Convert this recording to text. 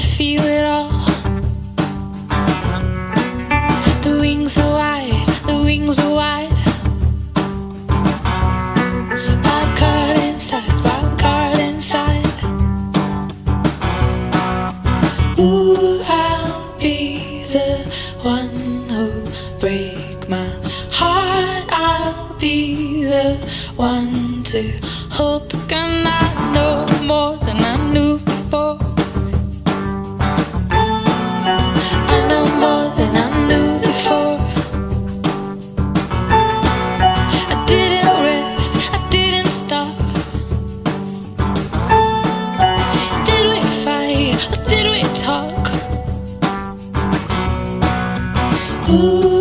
feel it all. The wings are wide, the wings are wide. Wild card inside, wild card inside. Ooh, I'll be the one who'll break my heart. I'll be the one to hold the gun. I know more than I knew before. I know more than I knew before. I didn't rest, I didn't stop. Did we fight or did we talk? Ooh.